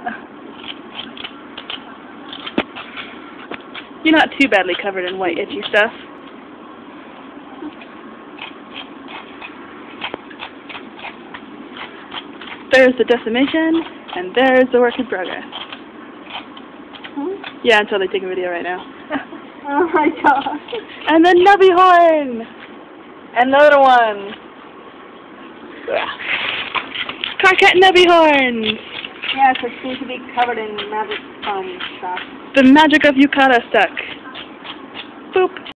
You're not too badly covered in white itchy stuff. There's the decimation, and there's the work in progress. Yeah, until they take a video right now. Oh my gosh. And the nubby horn! Another one! Carcat nubby horns! Yes, it seems to be covered in magic foam stuff. The magic of Yukata stuck. Boop.